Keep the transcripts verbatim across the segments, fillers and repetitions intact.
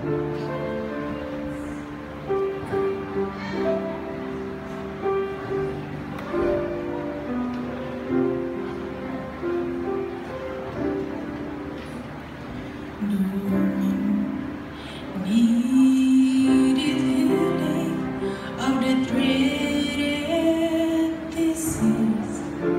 Needed healing of the dreaded disease.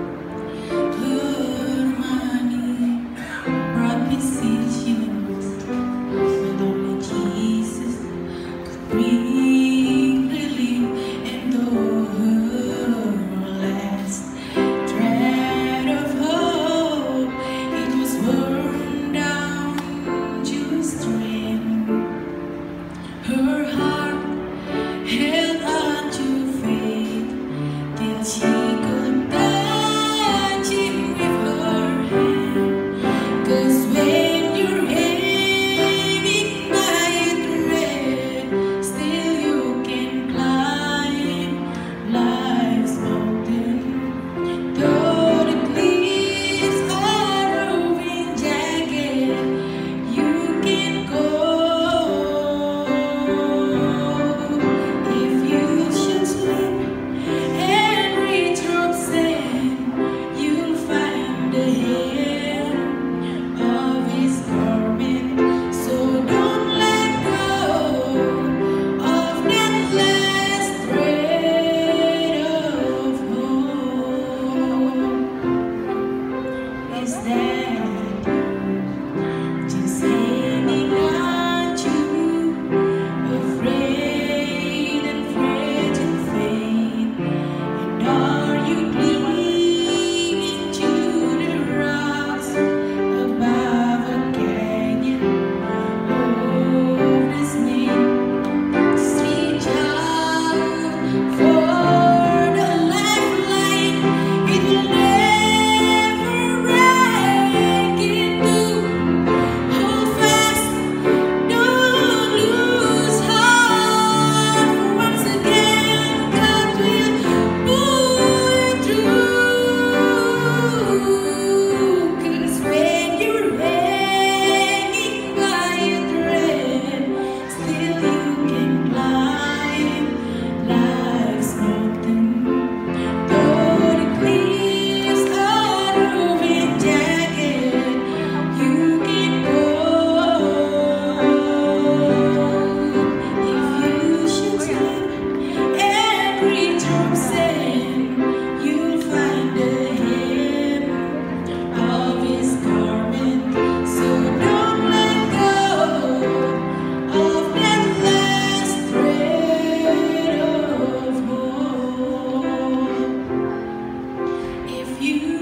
Her money brought decisions, but only Jesus could bring relief. And though her last thread of hope, it was worn down to a strength. Her heart held on to faith till she could touch him with her hand. 'Cause when you're hanging by a thread, still you can climb life's mountain. Though the cliffs are rough and jagged, you can go. Is that just hanging on to afraid and fragile faith? And are you clinging to the rocks above a canyon of dismay? Just reach out for the lifeline. It will never you